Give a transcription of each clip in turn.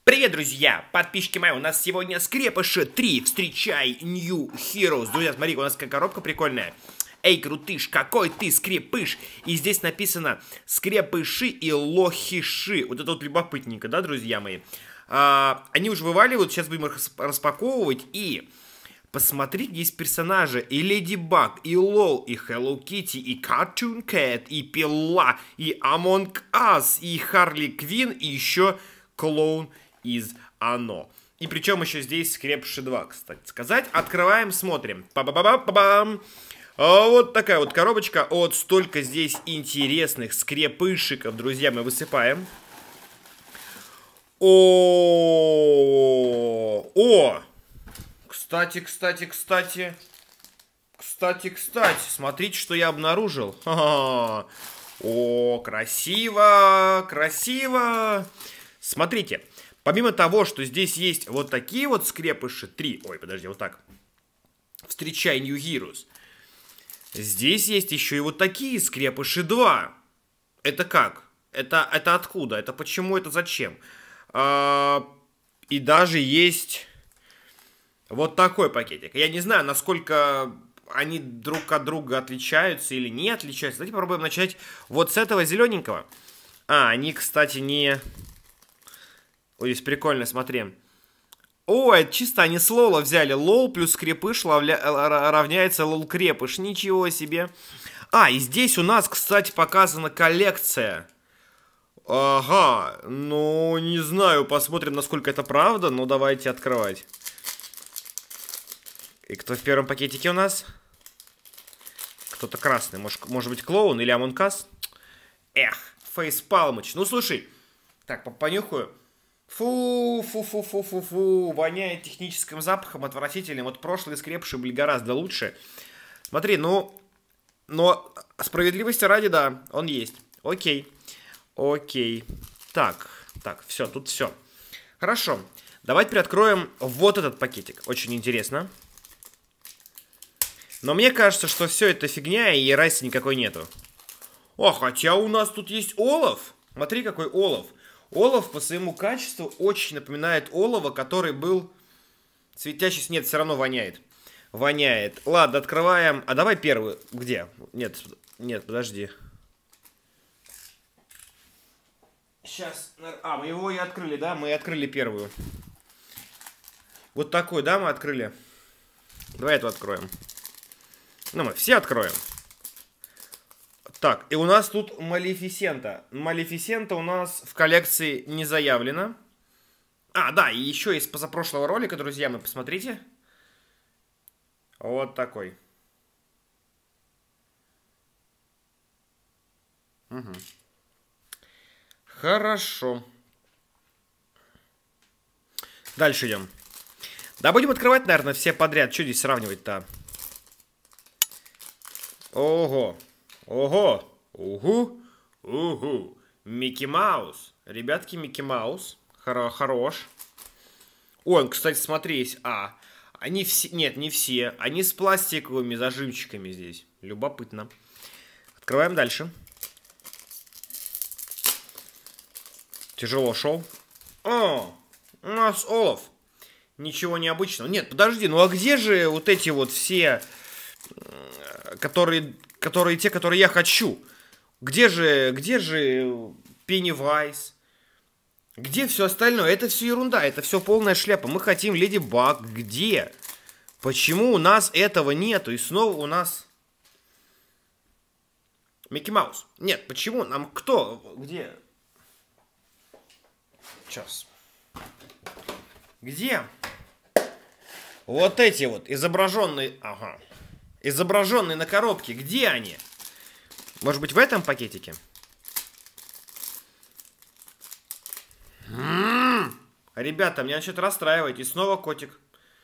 Привет, друзья! Подписчики мои, у нас сегодня Скрепыши 3. Встречай New Heroes. Друзья, смотри, у нас какая коробка прикольная. Эй, крутыш, какой ты скрепыш! И здесь написано скрепыши и лохиши. Вот это вот любопытненько, да, друзья мои? Они уже вываливают, сейчас будем их распаковывать. И посмотрите, есть персонажи. И Леди Баг, и Лол, и Hello Kitty, и Cartoon Cat, и Пила, и Among Us, и Харли Квинн, и еще клоун из Оно. И причем еще здесь Скрепыши 2, кстати сказать. Открываем, смотрим. Па-ба-ба-ба-ба-бам! Вот такая вот коробочка. Вот столько здесь интересных скрепышиков, друзья, мы высыпаем. О! Кстати, смотрите, что я обнаружил. О, красиво. Смотрите, помимо того, что здесь есть вот такие вот скрепыши 3, ой, подожди, вот так, встречай New Heroes, здесь есть еще и вот такие скрепыши 2. Это как? Это откуда? Это почему? Это зачем? И даже есть вот такой пакетик. Я не знаю, насколько они друг от друга отличаются или не отличаются. Давайте попробуем начать вот с этого зелененького. Они, кстати, не... Ой, здесь прикольно, смотри. О, это чисто они с Лола взяли. Лол плюс Скрепыш равняется Лол-Крепыш. Ничего себе. И здесь у нас, кстати, показана коллекция. Ага, ну, не знаю, посмотрим, насколько это правда. Ну, давайте открывать. И кто в первом пакетике у нас? Кто-то красный. Может быть, клоун или Among Us? Эх, Фейспалмыч. Ну, слушай. Так, понюхаю. Фу, воняет техническим запахом отвратительным. Вот прошлые скрепыши были гораздо лучше. Смотри, но справедливости ради, да, он есть. Окей. Так, все, тут все. Хорошо. Давайте приоткроем вот этот пакетик. Очень интересно. Но мне кажется, что все это фигня и разницы никакой нету. Хотя у нас тут есть олов. Смотри, какой олов. Олов по своему качеству очень напоминает олова, который был светящийся. Нет, все равно воняет. Ладно, открываем. Давай первую. Где? Нет, подожди. Сейчас. Мы его и открыли, да? Мы открыли первую. Вот такой, да, мы открыли? Давай эту откроем. Мы все откроем. Так, и у нас тут Малефисента. Малефисента у нас в коллекции не заявлена. Да, и еще из позапрошлого ролика, друзья, посмотрите. Вот такой. Угу. Хорошо. Дальше идем. Да, будем открывать, наверное, все подряд. Что здесь сравнивать-то? Ого. Микки Маус. Ребятки, Микки Маус. Хорош. Ой, кстати, смотри, есть. Они все... Нет, не все. Они с пластиковыми зажимчиками здесь. Любопытно. Открываем дальше. Тяжело шел. У нас Олаф. Ничего необычного. Нет, подожди, а где же вот эти вот все... Которые я хочу. Где же Пеннивайз? Где все остальное? Это все ерунда, это все полная шляпа. Мы хотим Леди Баг. Где? Почему у нас этого нету? И снова у нас Микки Маус. Нет, почему? Нам кто? Где? Сейчас. Где? Вот эти вот изображенные... Изображенные на коробке. Где они? Может быть, в этом пакетике? Ребята, меня начинает расстраивать. И снова котик.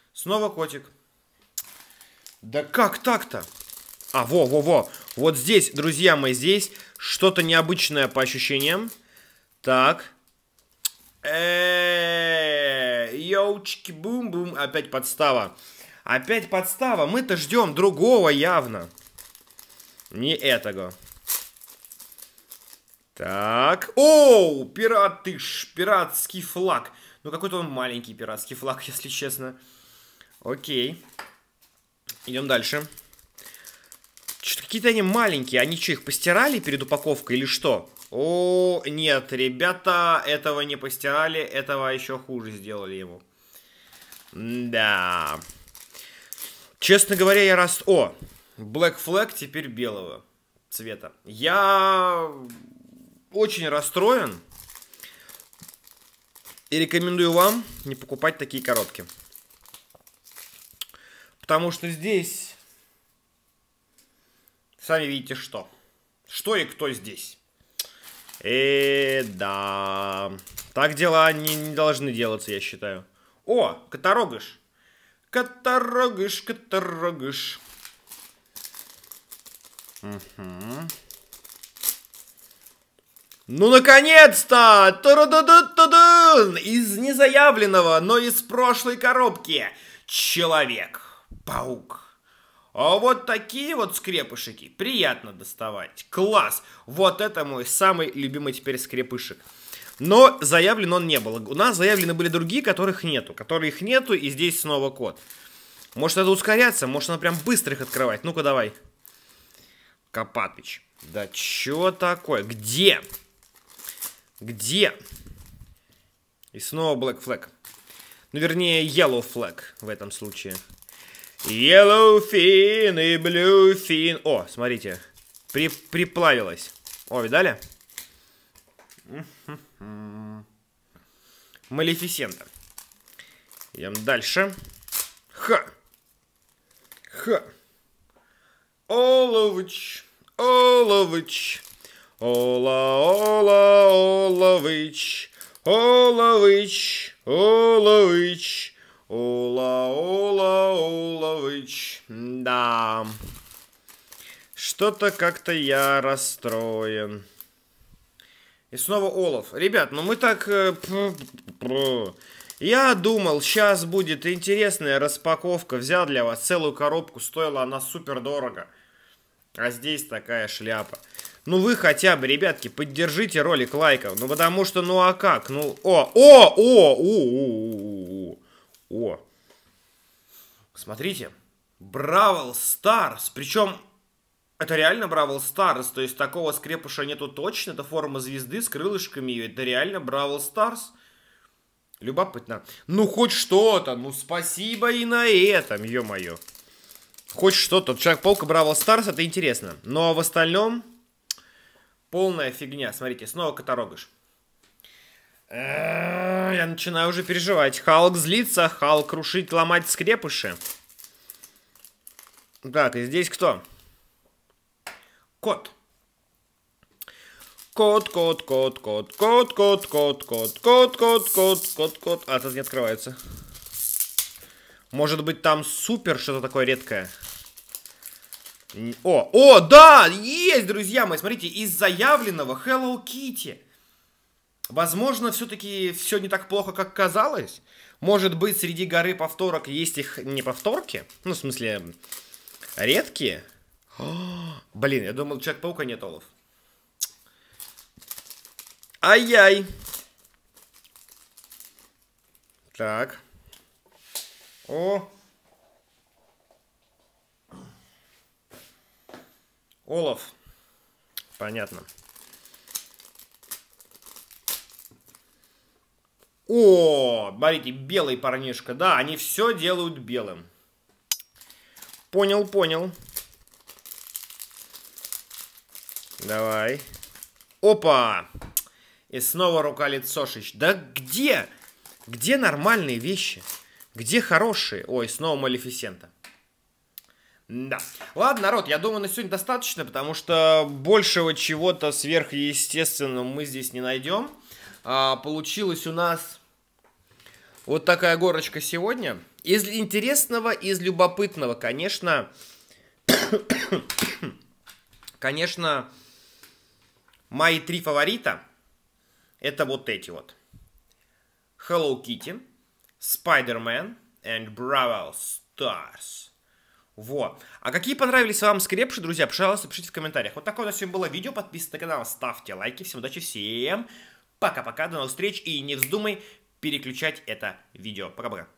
Да как так-то? Во. Вот здесь, друзья мои, здесь что-то необычное по ощущениям. Так. Йоучки-бум-бум. Опять подстава. Мы-то ждем другого явно. Не этого. Так. Оу, пиратский флаг. Ну, какой-то он маленький пиратский флаг, если честно. Окей. Идем дальше. Что-то какие-то они маленькие. Они что, их постирали перед упаковкой или что? О, нет, ребята, этого не постирали. Этого еще хуже сделали ему. Да. Честно говоря, я О, Black Flag теперь белого цвета. Я очень расстроен. И рекомендую вам не покупать такие коробки. Потому что здесь... Сами видите, что. Что и кто здесь. Да. Так дела не должны делаться, я считаю. О, Котороныш. Котороныш, Котороныш. Угу. Ну, наконец-то! Из незаявленного, но из прошлой коробки. Человек-паук. А вот такие вот скрепышики приятно доставать. Класс! Вот это мой самый любимый теперь скрепышек. Но заявлен он не был. У нас заявлены были другие, которых нету. Которых нету, и здесь снова код. Может, надо ускоряться? Может, надо прям быстро их открывать? Ну-ка, давай. Копатыч. Да чё такое? Где? Где? И снова Black Flag. Ну, вернее, Yellow Flag в этом случае. Yellow fin и blue fin. О, смотрите. Приплавилась. О, видали? Малефисента. Идем дальше. Ха. Ха. Оловыч. Оловыч. Оловыч. Оловыч. Оловыч. Оловыч. Да. Что-то как-то я расстроен. И снова Олаф. Ребят, ну мы так... Я думал, сейчас будет интересная распаковка. Взял для вас целую коробку. Стоила она супер дорого. А здесь такая шляпа. Ну вы хотя бы, ребятки, поддержите ролик лайком. Ну потому что, ну а как? Ну, о. Смотрите. Бравл Старс. Причем, это реально Бравл Старс. То есть такого скрепыша нету точно. Это форма звезды с крылышками. И это реально Бравл Старс. Любопытно. Ну хоть что-то. Ну спасибо и на этом, ё-моё. Хоть что-то. Человек-паук и Бравл Старс, это интересно. Но в остальном... Полная фигня. Смотрите, снова Котороныш. Я начинаю уже переживать. Халк злится, Халк крушить, ломать скрепыши. Так, и здесь кто? Кот. Кот. А, тут не открывается. Может быть, там супер что-то такое редкое. О, да, есть, друзья мои, смотрите, из заявленного Hello Kitty. Возможно, все-таки все не так плохо, как казалось. Может быть, среди горы повторок есть их не повторки? Ну, в смысле, редкие? Блин, я думал, Человек-паука нет, Олаф. Ай-яй. Так. О. Олаф. Понятно. О, смотрите, белый парнишка. Да, они все делают белым. Понял, понял. Давай. Опа. И снова рука-лицо шиш. Да где? Где нормальные вещи? Где хорошие? Ой, снова Малефисента. Да. Ладно, народ, я думаю, на сегодня достаточно, потому что большего чего-то сверхъестественного мы здесь не найдем. Получилась у нас вот такая горочка сегодня. Из интересного, из любопытного, конечно, мои три фаворита это вот эти вот. Hello Kitty, Spider-Man and Brawl Stars. Во. А какие понравились вам скрепыши, друзья, пожалуйста, пишите в комментариях. Вот такое у нас сегодня было видео. Подписывайтесь на канал, ставьте лайки. Всем удачи, всем пока-пока, до новых встреч. И не вздумай переключать это видео. Пока-пока.